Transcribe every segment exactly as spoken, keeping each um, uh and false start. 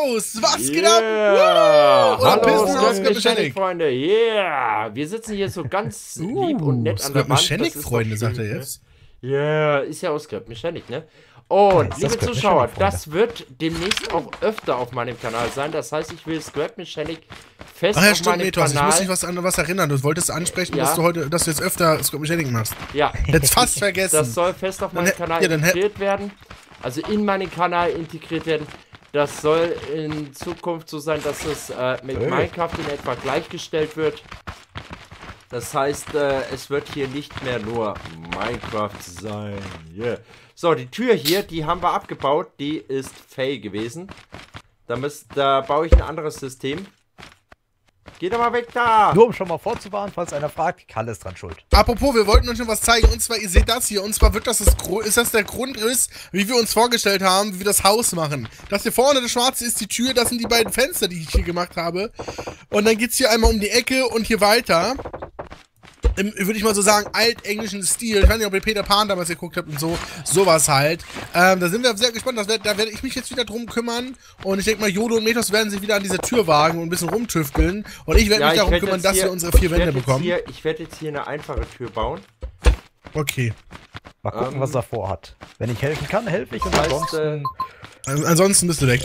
Haus! Was geht Yeah. ab? Woo! Oder Hallo, Pissenhaus, Scrap Scrap Mechanic, Freunde. Yeah! Wir sitzen hier so ganz lieb und nett an der Scrap Wand. Mechanic, Das ist Freunde, doch schön, sagt er ne? jetzt. Ja, yeah, ist ja auch Scrap Mechanic, ne? Und, ist liebe Scrap Zuschauer, Mechanic, Freunde. das wird demnächst auch öfter auf meinem Kanal sein. Das heißt, ich will Scrap Mechanic fest Ach ja, auf stimmt, meinem Metos, ich Kanal... muss dich was an was erinnern. Du wolltest ansprechen, Ja. dass du heute, dass du jetzt öfter Scrap Mechanic machst. Ja, Jetzt fast vergessen. das soll fest auf meinen Dann hä- Kanal ja, dann hä- integriert werden. Also in meinen Kanal integriert werden. Das soll in Zukunft so sein, dass es äh, mit Hey. Minecraft in etwa gleichgestellt wird. Das heißt, äh, es wird hier nicht mehr nur Minecraft sein. Yeah. So, die Tür hier, die haben wir abgebaut. Die ist fail gewesen. Da, müsst, da baue ich ein anderes System. Geh doch mal weg da! Nur um schon mal vorzuwarnen, falls einer fragt, Kalle ist dran schuld. Apropos, wir wollten euch noch was zeigen. Und zwar, ihr seht das hier. Und zwar wird das, das Gro- ist das der Grundriss, wie wir uns vorgestellt haben, wie wir das Haus machen. Das hier vorne, das schwarze, ist die Tür. Das sind die beiden Fenster, die ich hier gemacht habe. Und dann geht's hier einmal um die Ecke und hier weiter. Im, würde ich mal so sagen, altenglischen Stil. Ich weiß nicht, ob ihr Peter Pan damals geguckt habt und so. Sowas halt. Ähm, da sind wir sehr gespannt. Das werd, da werde ich mich jetzt wieder drum kümmern. Und ich denke mal, Jodo und Metos werden sich wieder an diese Tür wagen und ein bisschen rumtüfteln. Und ich werde mich darum werd kümmern, jetzt dass hier- wir unsere vier ich werd Wände jetzt bekommen. Hier, ich werde jetzt hier eine einfache Tür bauen. Okay. Mal gucken, Ähm, was er vorhat. Wenn ich helfen kann, helfe ich und heißt, ansonsten... Ähm, ansonsten bist du weg.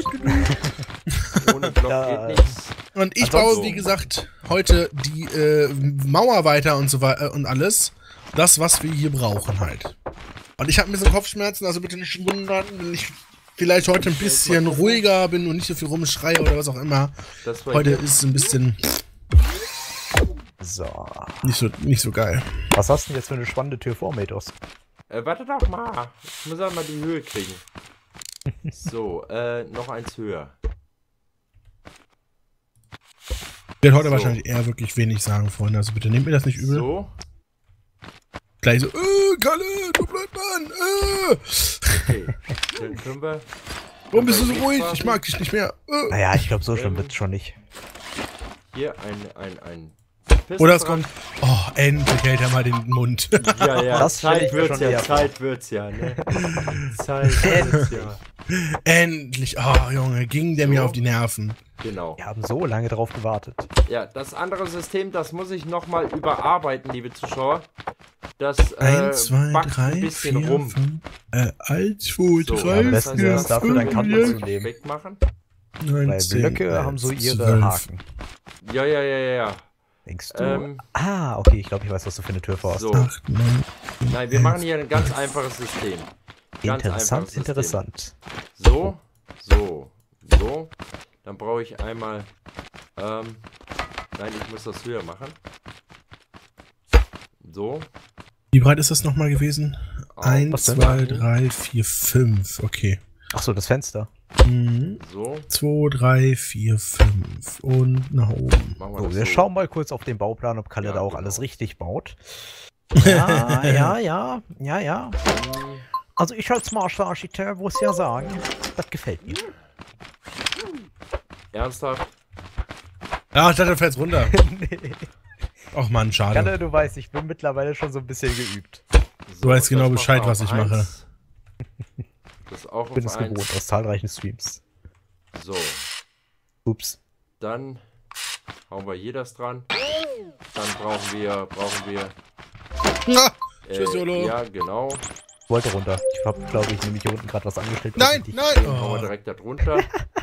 Ohne Block Ja, geht nichts. Und ich Ansonsten- baue, wie gesagt, heute die äh, Mauer weiter und so weiter und alles. Das, was wir hier brauchen halt. Und ich habe ein bisschen Kopfschmerzen, also bitte nicht wundern, wenn ich vielleicht heute ein bisschen ruhiger bin und nicht so viel rumschreie oder was auch immer. Das war Heute hier. ist es ein bisschen So. nicht so, nicht so geil. Was hast du denn jetzt für eine spannende Tür vor, Metos? Äh, warte doch mal. Ich muss auch mal die Höhe kriegen. So, äh, noch eins höher. Ich werde heute So. wahrscheinlich eher wirklich wenig sagen, Freunde. Also bitte nehmt mir das nicht übel. So. Gleich so, äh, Kalle, du bleib Mann, äh. Okay. Dann können wir. Warum bist du so können wir ruhig? quasi Ich mag dich nicht mehr. Äh. Naja, ich glaube, so schlimm Ähm, wird's schon nicht. Hier ein, ein, ein. Oder es Pissenbrand. kommt, oh, endlich hält er mal den Mund. Ja, ja, Das stell Zeit ich mir wird's schon ja, eher vor. Zeit wird's ja, ne? Zeit wird's ja. Endlich, oh Junge, ging der So. mir auf die Nerven. Genau. Wir haben so lange drauf gewartet. Ja, das andere System, das muss ich nochmal überarbeiten, liebe Zuschauer. Das äh, Eins, zwei, backt drei, ein bisschen vier, rum. fünf, äh, eins, zwei, So, drei, am besten vier, ist es dafür, dein fünf, Kanten sechs, zu nehmen. Wegmachen. neun, Weil zehn, Blöcke elf, haben so ihre zwölf. Haken. Ja, ja, ja, ja, ja. Denkst du? Ähm, Ah, okay, ich glaube, ich weiß, was du für eine Tür vorhast. So. acht, neun, Nein, wir machen hier ein ganz einfaches System. Ganz Interessant, einfaches System. interessant. So, so, so. Dann brauche ich einmal. Ähm, nein, ich muss das höher machen. So. Wie breit ist das nochmal gewesen? Oh, eins, was denn? zwei, drei, vier, fünf. Okay. Ach so, das Fenster. Mhm. So. zwei, drei, vier, fünf. Und nach oben. Machen wir So, das wir so. schauen mal kurz auf den Bauplan, ob Kalle Ja, da auch genau. alles richtig baut. Ja, ja, ja, ja, ja. Ähm, Also ich als Masterarchitekt muss ja sagen, das gefällt mir. Ernsthaft? Ja, ich dachte, du fällst runter. Ach man, schade. Kalle, du weißt, ich bin mittlerweile schon so ein bisschen geübt. So, weißt genau das machen Bescheid, wir was auf ich mache. eins. Das auch Ich bin auf es gewohnt eins. aus zahlreichen Streams. So, Ups. dann hauen wir hier das dran. Dann brauchen wir, brauchen wir. Na, tschüss, Jolo. Ja, genau. Ich wollte runter. Ich hab, glaube ich, nämlich hier unten gerade was angestellt. was Nein, richtig- nein. Den hauen wir Oh. direkt da drunter.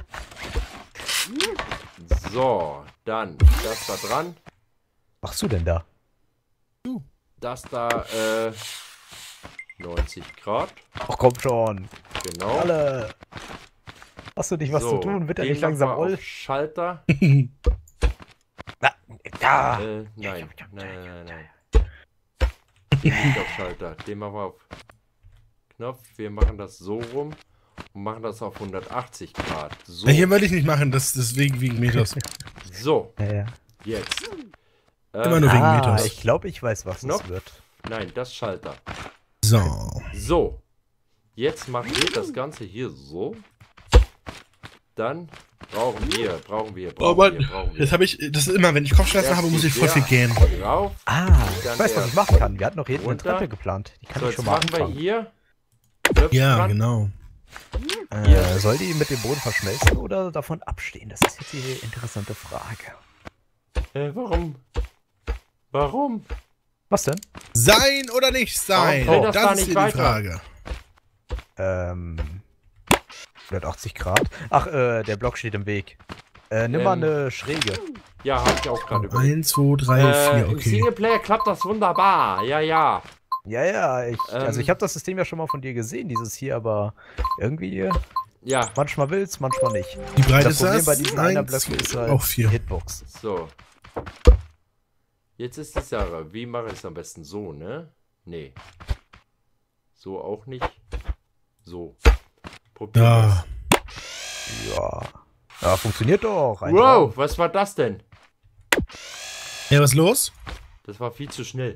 So, dann das da dran. Was machst du denn da? Das da, äh, neunzig Grad. Ach komm schon. Genau. Kalle. Hast du nicht was So, zu tun? Wird er den nicht langsam machen wir oll? auf Schalter. Na, ja. Äh, nein, nein, nein, nein, nein. Nicht auf Schalter. Den machen wir auf Knopf. Wir machen das so rum und machen das auf hundertachtzig Grad. So, Ja, hier wollte ich nicht machen, das deswegen wegen Metos. so, Ja, ja. jetzt. Immer Ähm, nur wegen Ah, Metos. ich glaube, ich weiß, was Knopf. es wird. Nein, das Schalter. So. So. Jetzt machen wir das Ganze hier so. Dann brauchen wir, brauchen wir, Oh brauchen wir, Mann, brauchen wir. jetzt habe ich, das ist immer, wenn ich Kopfschmerzen Erst habe, muss ich voll der viel gähnen. Drauf. Ah, Dann ich weiß, was der ich machen kann. Wir hatten noch hinten eine runter. Treppe geplant. Die kann So, ich jetzt schon mal machen wir anfangen. hier. Knöpfe Ja, dran. genau. Äh, soll die mit dem Boden verschmelzen oder davon abstehen? Das ist jetzt die interessante Frage. Äh, warum? Warum? Was denn? Sein oder nicht sein? Warum fällt das das da ist nicht hier weiter? die Frage. Ähm. hundertachtzig Grad. Ach, äh, der Block steht im Weg. Äh, nimm Ähm. mal eine Schräge. Ja, hab ich auch gerade überlegt. eins, zwei, drei, Äh, vier, Im okay. Singleplayer klappt das wunderbar. Ja, ja. Ja, ja, ich, Ähm. also ich habe das System ja schon mal von dir gesehen, dieses hier, aber irgendwie Ja, manchmal will's, manchmal nicht. Die Breite Das ist Problem das? bei diesen einer Eins, Blöcken ist zwei, halt auch vier. Hitbox. so. Jetzt ist die Sache. Wie mache ich es am besten? So, ne? Nee. So auch nicht. So. Probier Ja. Ja. Ja, funktioniert doch. das. Ein Wow, was war das denn? Ja, was ist los? Das war viel zu schnell.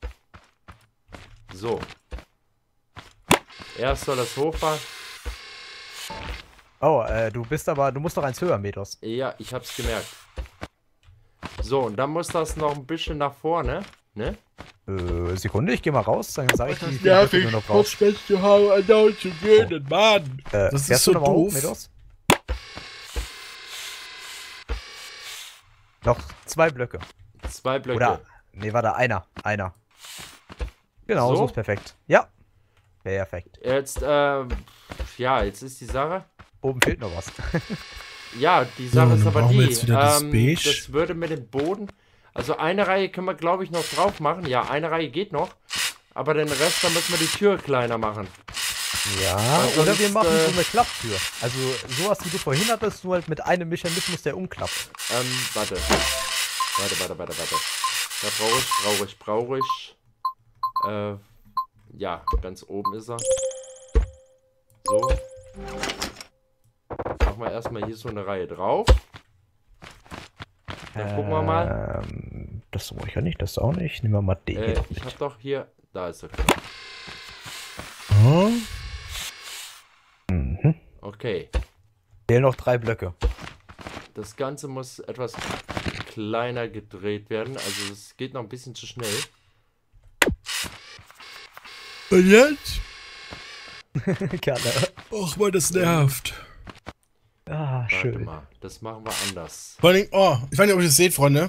So. Erst soll das hochfahren. Oh, äh, du bist aber, du musst doch eins höher, Metos. Ja, ich hab's gemerkt. So, und dann muss das noch ein bisschen nach vorne. Ne? Äh, Sekunde, ich geh mal raus, dann sage ich dir, wie viele Blöcke du noch brauchst. schlecht zu haben, andauernd zu gehen, Mann. Äh, Das ist fährst so du noch mal hoch, doof. Metos? Noch zwei Blöcke. Zwei Blöcke. Oder, nee, warte, einer, einer. Genau, so, So? ist perfekt. Ja, perfekt. Jetzt, ähm, ja, jetzt ist die Sache. Oben fehlt noch was. Ja, die Sache So, ist dann aber brauchen die, wir jetzt wieder das ähm, Beige. das würde mit dem Boden, also eine Reihe können wir glaube ich noch drauf machen, ja, eine Reihe geht noch, aber den Rest, da müssen wir die Tür kleiner machen. Ja, Weil oder wir sonst, machen äh, so eine Klapptür. Also sowas, wie du vorhin hattest, nur halt mit einem Mechanismus, der umklappt. Ähm, warte. Warte, warte, warte, warte. Da brauche ich, brauche ich, brauche ich, äh, ja, ganz oben ist er. So. Machen wir erstmal hier so eine Reihe drauf. Dann gucken wir mal. Ähm, das brauche ich ja nicht, das auch nicht. Nehmen wir mal den Äh, hier ich mit. hab doch hier, da ist er. Oh. Mhm. Okay. Fehlen noch drei Blöcke. Das Ganze muss etwas kleiner gedreht werden. Also es geht noch ein bisschen zu schnell. Und jetzt? Gerne. Och, mal, das nervt. Ah, Warte schön. mal, das machen wir anders. Vor allem, oh, ich weiß nicht, ob ihr das seht, Freunde.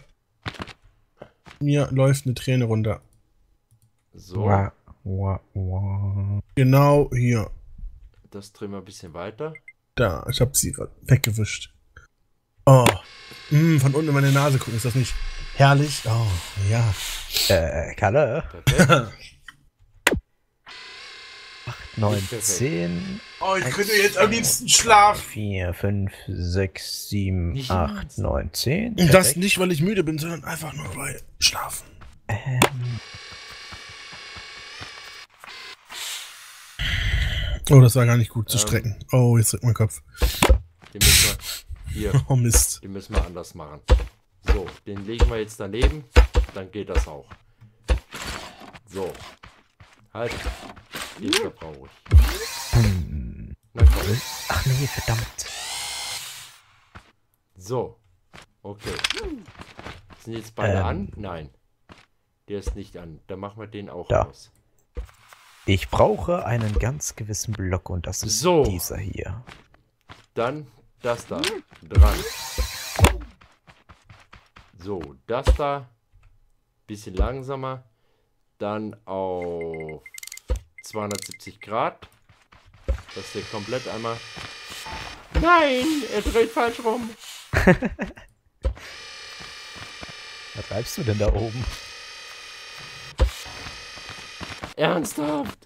Mir läuft eine Träne runter. So, Wah, wah, wah. Genau hier. das drehen wir ein bisschen weiter. Da, ich hab sie gerade weggewischt. Oh. Mm, von unten in meine Nase gucken, ist das nicht herrlich? Oh, ja. Äh, Kalle. Perfekt. neun, Perfekt. zehn, Oh, ich könnte jetzt am liebsten schlafen. vier, fünf, sechs, sieben, Nicht acht, ernst? neun, zehn. Und das Perfekt. nicht, weil ich müde bin, sondern einfach nur, weil schlafen. Ähm, Oh, das war gar nicht gut zu Ähm. strecken. Oh, jetzt drückt mein Kopf. Den müssen wir, hier, Oh, Mist. den müssen wir anders machen. So, den legen wir jetzt daneben. Dann geht das auch. So. Halt. Den da brauche ich. hm. Na komm. Ach nee, verdammt. So. Okay. Sind jetzt beide Ähm. an? Nein. Der ist nicht an. Dann machen wir den auch Da. aus. Ich brauche einen ganz gewissen Block und das ist So. dieser hier. Dann das da. Dran. So, das da. Bisschen langsamer. Dann auf zweihundertsiebzig Grad. Dass der komplett einmal... Nein! Er dreht falsch rum. Was treibst du denn da oben? Ernsthaft?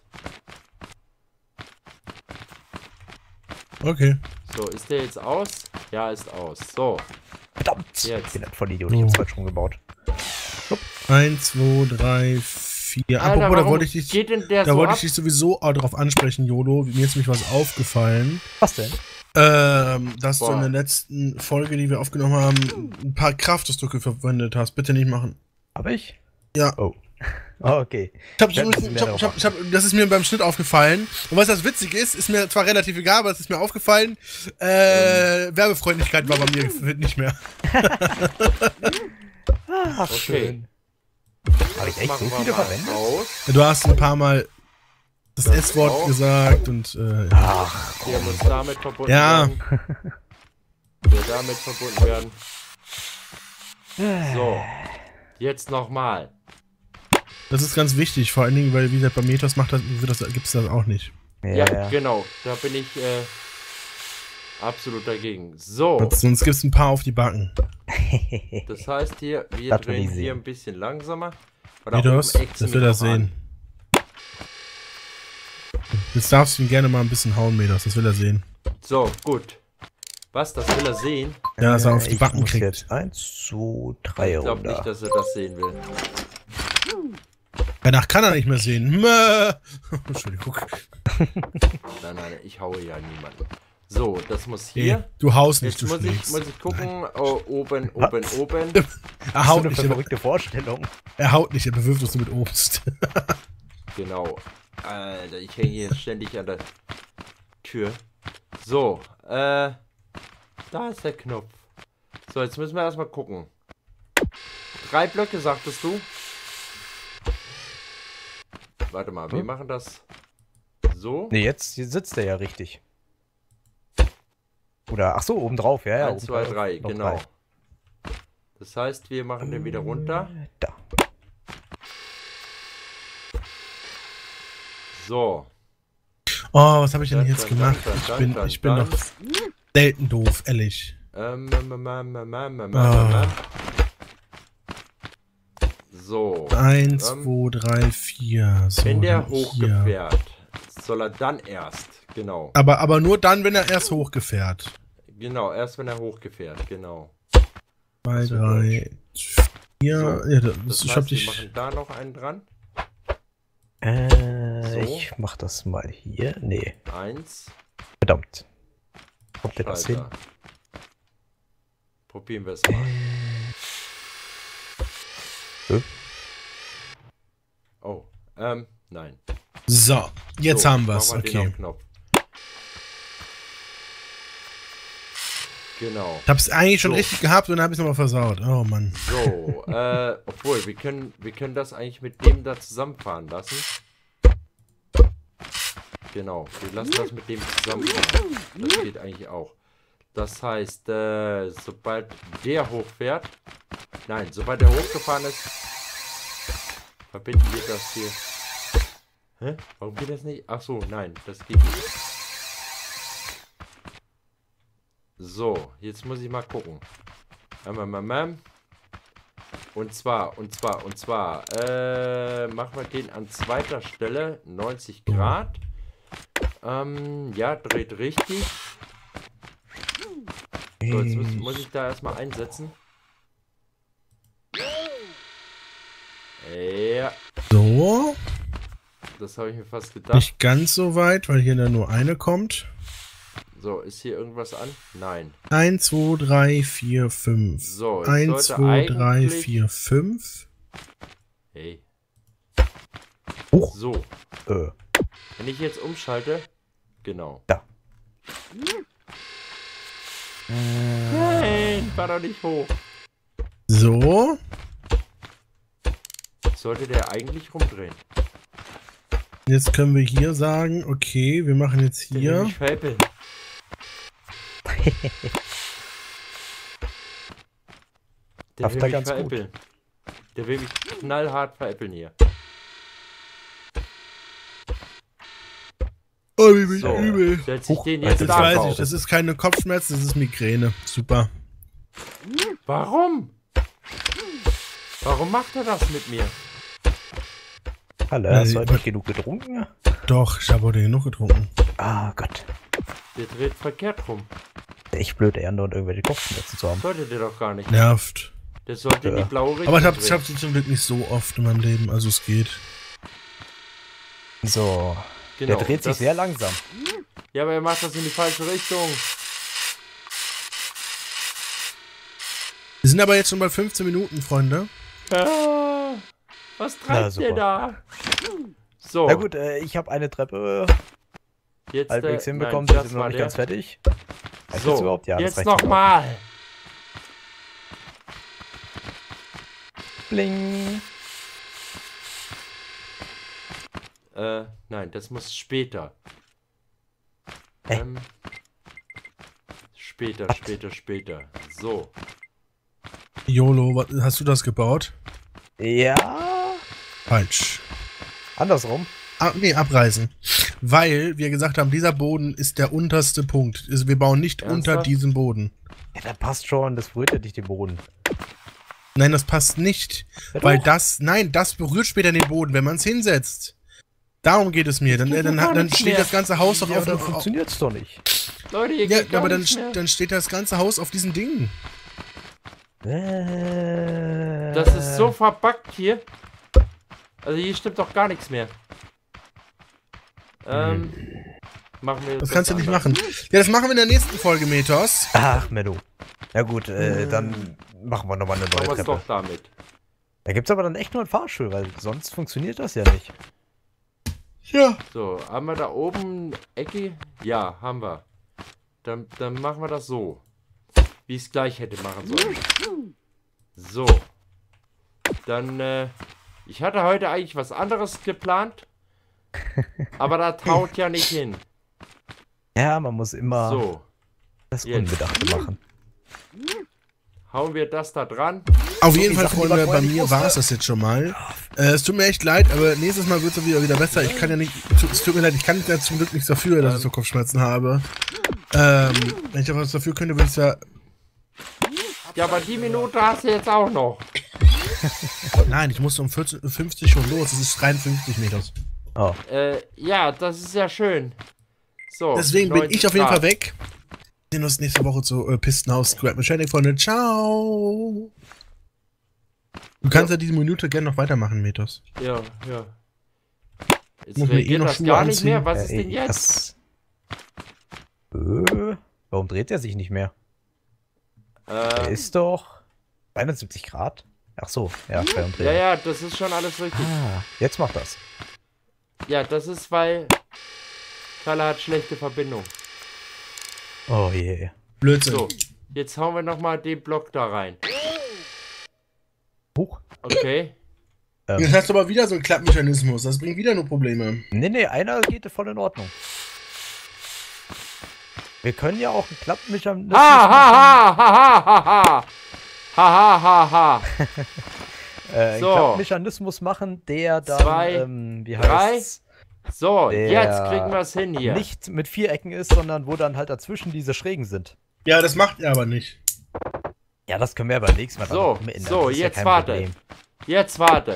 Okay. So, ist der jetzt aus? Ja, ist aus. So. Verdammt! Jetzt. Ich bin ein Vollidiot, ich hab's falsch rumgebaut. Eins, zwei, drei, vier. Alter, Apropos, da warum wollte ich dich, geht denn der da so wollte ab? ich dich sowieso auch drauf ansprechen, Jolo. Mir ist nämlich was aufgefallen. Was denn? Ähm, dass Boah. du in der letzten Folge, die wir aufgenommen haben, ein paar Kraftausdrücke verwendet hast. Bitte nicht machen. Hab ich? Ja. Oh. Oh, okay. Ich hab, ich, Könnten hab, Sie ich, mehr hab, darauf ich, hab, ich hab, das ist mir beim Schnitt aufgefallen. Und was das witzig ist, ist mir zwar relativ egal, aber es ist mir aufgefallen. Äh, Ähm. Werbefreundlichkeit war bei mir nicht mehr. Ah, Okay. schön. Habe ich echt so Machen wir viele mal verwendet? aus. Du hast ein paar Mal das, Das S-Wort auch. gesagt und äh, Ach, Der muss damit verbunden Ja. werden. Der damit verbunden werden. So. Jetzt nochmal. das ist ganz wichtig, vor allen Dingen, weil wie gesagt, bei Metos macht das, wird das, gibt's das auch nicht. ja, Ja, ja. genau. Da bin ich äh, absolut dagegen. So. Sonst, sonst gibt's ein paar auf die Backen. Das heißt hier, wir Das will drehen ich hier sehen. ein bisschen langsamer. Oder Metos, oben ächzen das wir will er drauf an. sehen. Jetzt darfst du ihn gerne mal ein bisschen hauen, Metos, das will er sehen. So, gut. Was, das will er sehen? Ja, dass er Äh, auf die ich Backen muss kriegt. jetzt eins, zwei, drei Ich glaube nicht, runter. dass er das sehen will. Danach kann er nicht mehr sehen. Mö. Entschuldigung. Nein, nein, ich haue ja niemanden. So, das muss Nee, hier. du haust nicht, Jetzt du muss ich, schlägst. muss ich gucken. Oh, oben, oben, Was? oben. Er Was haut für nicht, eine er, verrückte Vorstellung. er haut nicht, er bewirft uns nur mit Obst. Genau. Alter, ich hänge hier ständig an der Tür. So, äh. Da ist der Knopf. So, jetzt müssen wir erstmal gucken. Drei Blöcke, sagtest du? Warte mal, wir Hm? machen das so. Ne, jetzt hier sitzt er ja richtig. Oder, ach so, obendrauf, ja, ja. Eins, zwei, obendrauf, drei, noch genau. drei. Das heißt, wir machen den wieder runter. Da. So. Oh, was habe ich denn Dun, jetzt dun, gemacht? dun, Ich dun, bin, dun, ich bin dun. doch selten doof, ehrlich. Ähm, ähm, ähm, ähm, ähm, ähm, ähm, Ah. ähm. So. Eins, Ähm, zwei, drei, vier. So, Wenn der dann hier. hochgefährt, soll er dann erst. Genau. Aber, aber nur dann, wenn er erst hochgefährt. Genau, erst wenn er hochgefährt, genau. Zwei, Das wird drei, vier. So, Ja, das, Das ich hab heißt, wir dich. machen da noch einen dran. Äh, So. ich mach das mal hier. Nee, Eins. verdammt. Kommt der das hin? Schalter. Probieren wir es mal. Äh, Oh, ähm, nein. So, jetzt so, haben wir's. machen wir den Okay. auf Knopf. Genau. Ich hab's eigentlich schon So. richtig gehabt und dann hab ich's nochmal versaut. Oh Mann. So, äh, obwohl, wir können, wir können das eigentlich mit dem da zusammenfahren lassen. Genau, wir lassen das mit dem zusammenfahren. Das geht eigentlich auch. Das heißt, äh, sobald der hochfährt, nein, sobald der hochgefahren ist, verbinden wir das hier. Hä? Warum geht das nicht? Ach so, nein, das geht nicht. So, jetzt muss ich mal gucken. Ähm, ähm, ähm, ähm. Und zwar, und zwar, und zwar, äh, machen wir den an zweiter Stelle, neunzig Grad. Ähm, ja, dreht richtig. So, jetzt muss, muss ich da erstmal einsetzen. Ja, So, das habe ich mir fast gedacht. nicht ganz so weit, weil hier dann nur eine kommt. So, ist hier irgendwas an? Nein. Eins, zwei, drei, vier, fünf. So, jetzt Eins, sollte zwei, drei, eigentlich- vier, fünf. Hey. Hoch. So, Äh, wenn ich jetzt umschalte, genau. Da. Nein, fahr doch nicht hoch. So. Sollte der eigentlich rumdrehen. Jetzt können wir hier sagen, okay, wir machen jetzt Der will hier. mich veräppeln. Der Schafft will er mich ganz gut. veräppeln. Der will mich knallhart veräppeln hier. Oh, wie bin ich So, übel. setz ich Huch, den jetzt jetzt Jetzt da weiß ich, drauf. das ist keine Kopfschmerzen, das ist Migräne. Super. Warum? Warum macht er das mit mir? Halle, Ja, hast sie- du heute nicht genug getrunken? Doch, ich habe heute genug getrunken. Ah, Gott. Der dreht verkehrt rum. Echt blöd, Ernte und irgendwelche Kopfschmerzen zu haben. Sollte der doch gar nicht. Nervt. Der sollte in die Ja. blaue Richtung Aber ich habe drehen. ich hab sie zum Glück nicht so oft in meinem Leben, also es geht. So, Genau, der dreht sich das- sehr langsam. Ja, aber er macht das in die falsche Richtung. Wir sind aber jetzt schon bei fünfzehn Minuten, Freunde. Ah, was Na, treibt super. der da? So, Na gut, äh, ich habe eine Treppe jetzt halbwegs der- hinbekommen, nein, die das sind noch war nicht der. ganz fertig. Reicht So, das überhaupt? Ja, das jetzt reicht überhaupt. nochmal. Bling. Äh, Äh, nein, das muss später. Hä? Ähm, später, später, später. So. YOLO, was, hast du das gebaut? Ja. Falsch. Andersrum. Ah, nee, abreißen. Weil wir gesagt haben, dieser Boden ist der unterste Punkt. Also wir bauen nicht Ernsthaft? unter diesem Boden. Ja, das passt schon. Das berührt ja nicht den Boden. Nein, das passt nicht. Ja, weil doch. das, nein, das berührt später den Boden, wenn man es hinsetzt. Darum geht es mir. Dann, äh, dann, gar dann nichts steht mehr. das ganze Haus doch Ja, auf aber dann dem... funktioniert's doch nicht. Leute, hier Ja, geht gar aber dann, nichts mehr. dann steht das ganze Haus auf diesen Dingen. Äh, Das ist so verbuggt hier. Also hier stimmt doch gar nichts mehr. Ähm, machen wir Das jetzt kannst du nicht anders. machen. Ja, das machen wir in der nächsten Folge, Metos. Ach, Menno. Na gut, äh, dann machen wir nochmal eine Machen neue wir es Treppe. doch damit. Da gibt's aber dann echt nur einen Fahrstuhl, weil sonst funktioniert das ja nicht. Ja. So, haben wir da oben Ecke? Ja, haben wir. Dann, dann machen wir das so. Wie ich es gleich hätte machen sollen. So. Dann, äh, ich hatte heute eigentlich was anderes geplant. Aber da taut ja nicht hin. Ja, man muss immer So, das jetzt. Unbedachte machen. hauen wir das da dran. Auf So, jeden die Fall, Sachen, die Freunde, man bei vorher nicht mir wusste. war es das jetzt schon mal. Äh, es tut mir echt leid, aber nächstes Mal wird es wieder, wieder besser. Ich kann ja nicht, es tut mir leid, ich kann ja zum Glück nichts dafür, dass ich so Kopfschmerzen habe. Ähm, wenn ich da was dafür könnte, würde ich ja... Ja, aber die Minute hast du jetzt auch noch. Nein, ich musste um vierzehn Uhr fünfzig schon los, es ist dreiundfünfzig Meters. Oh. Äh, ja, das ist ja schön. So. Deswegen bin neunzig ich auf jeden Grad. Fall weg. Wir sehen uns nächste Woche zu äh, Pistenhaus Grab Mechanic, Freunde. Ciao! Du kannst ja diese Minute gerne noch weitermachen, Metos. Ja, ja. Jetzt Muss mir eh reagiert noch das Schuhe gar nicht anziehen. mehr. Was Ja, ist ey, denn jetzt? das- Äh, warum dreht er sich nicht mehr? Er Äh, ist doch einundsiebzig Grad. Ach so, ja, bei uns ja, ja, das ist schon alles richtig. Ah, jetzt macht das. Ja, das ist, weil Kalle hat schlechte Verbindung. Oh je. Blödsinn. So, jetzt hauen wir nochmal den Block da rein. Huch. Okay. Jetzt hast du aber wieder so einen Klappmechanismus. Das bringt wieder nur Probleme. Nee, nee, einer geht voll in Ordnung. Wir können ja auch einen Klappmechanismus Ha, ha, machen. ha, ha, ha, ha. Ha, ha, ha, ha. Äh, einen So. Klappmechanismus machen, der dann, Zwei, ähm, wie drei. heißt's, So, Der jetzt kriegen wir es hin hier. nicht mit Vierecken ist, sondern wo dann halt dazwischen diese Schrägen sind. Ja, das macht er aber nicht. Ja, das können wir aber nächstes Mal So, dann ändern. so, Das ist ja jetzt kein warte. Problem. Jetzt warte.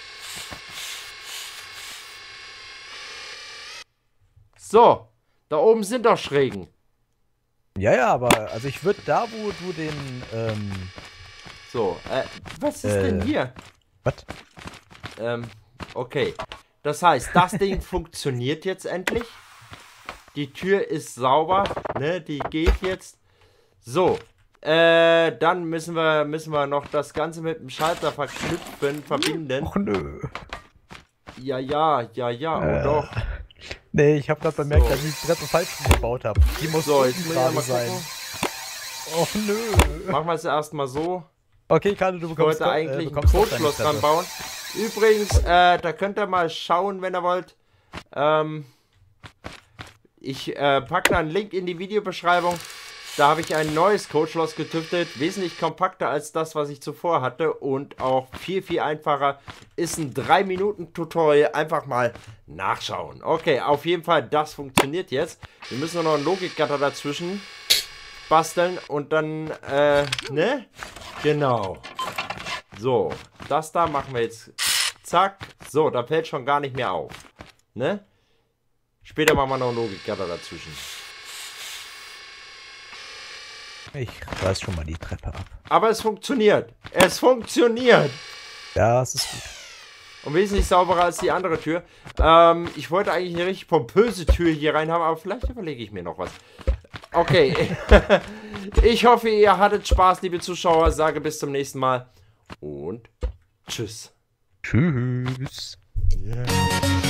So, da oben sind doch Schrägen. Ja, ja, aber also ich würde da, wo du den, ähm, So, äh, was ist Äh. denn hier? was? Ähm, okay. Das heißt, das Ding funktioniert jetzt endlich. Die Tür ist sauber, ne? Die geht jetzt. So, äh, dann müssen wir, müssen wir noch das Ganze mit dem Schalter verknüpfen, verbinden. Och nö. Ja, ja, ja, ja, oh Äh. doch. Nee, ich habe gerade bemerkt, So. dass ich die Treppe falsch gebaut habe. Die muss So, jetzt unten muss ich gerade mal sein. gucken. Och nö. Machen wir es erstmal so. Okay, Kalle, du Ich bekommst wollte doch- eigentlich äh, ein bekommst doch deine Codeschloss Treppe. dran bauen. Übrigens, äh, da könnt ihr mal schauen, wenn ihr wollt. Ähm, ich äh, packe da einen Link in die Videobeschreibung. Da habe ich ein neues Codeschloss getüftelt. Wesentlich kompakter als das, was ich zuvor hatte. Und auch viel, viel einfacher. Ist ein drei Minuten Tutorial. Einfach mal nachschauen. Okay, auf jeden Fall, das funktioniert jetzt. Wir müssen nur noch ein Logikgatter dazwischen basteln. Und dann, äh, ne? Genau. So, das da machen wir jetzt. Zack. So, da fällt schon gar nicht mehr auf. Ne? Später machen wir noch ein Logikgatter dazwischen. Ich reiß schon mal die Treppe ab. Aber es funktioniert. Es funktioniert. Ja, es ist gut. Und wesentlich sauberer als die andere Tür. Ähm, ich wollte eigentlich eine richtig pompöse Tür hier rein haben, aber vielleicht überlege ich mir noch was. Okay. Ich hoffe, ihr hattet Spaß, liebe Zuschauer. Sage bis zum nächsten Mal. Und tschüss. Tschüss. Yeah.